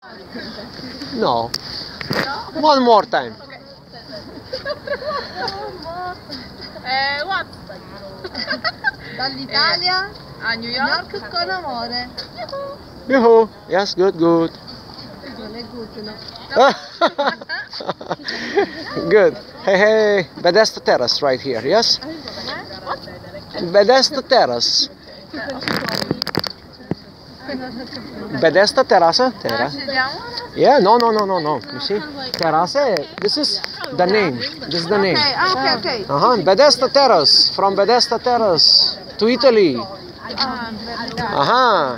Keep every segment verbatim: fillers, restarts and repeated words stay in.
No. One more time. Eh, what? Dall'Italia A New New York? York con amore. Yoo-hoo. Yes, good, good. Non è good, no? Good. Hey, hey. Bethesda Terrace right here, yes? Bethesda Terrace. Bethesda Terrace? Terra. Yeah, no, no, no, no, no. You see? Terrace, this is the name. This is the name. Okay, ah, ok, ok. Uh-huh. Bethesda Terrace. From Bethesda Terrace to Italy. Ah, Uh-huh.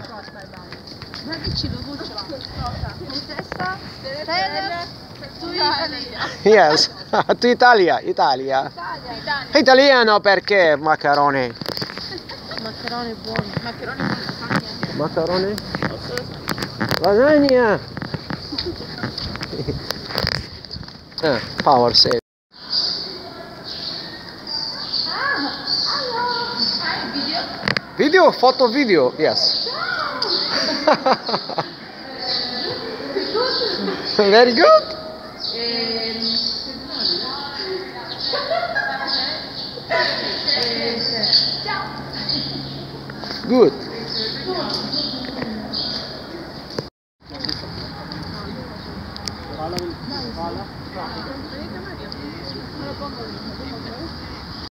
Bethesda Terrace to Italy. Yes. To Italia. Italia. Italiano perché macaroni. Macaroni buoni. Macaroni? Lasagna. Ah, power save. Video, photo, video, yes. Very good. Good.